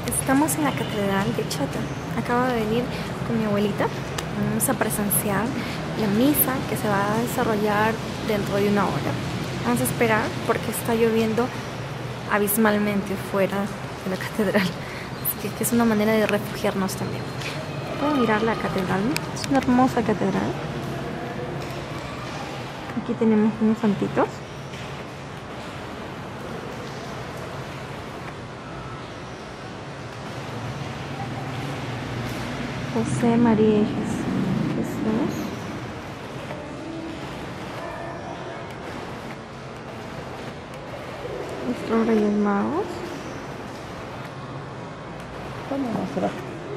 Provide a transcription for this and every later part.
Estamos en la Catedral de Chota. Acabo de venir con mi abuelita. Vamos a presenciar la misa que se va a desarrollar dentro de una hora. Vamos a esperar porque está lloviendo abismalmente fuera de la catedral. Así que es una manera de refugiarnos también. Pueden mirar la catedral. Es una hermosa catedral. Aquí tenemos unos santitos. José, María y Jesús. Nuestros Reyes Magos. ¿Cómo no será?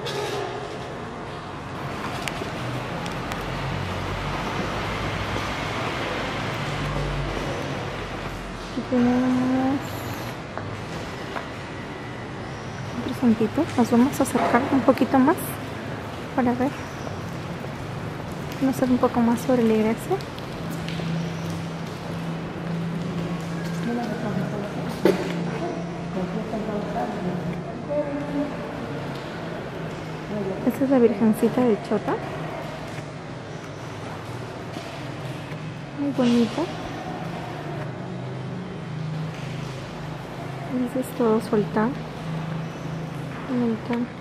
Aquí tenemos otro santito. Nos vamos a acercar un poquito más para ver, conocer un poco más sobre la iglesia. Esta es la Virgencita de Chota. Muy bonita. Y ese es todo su altar. Un altar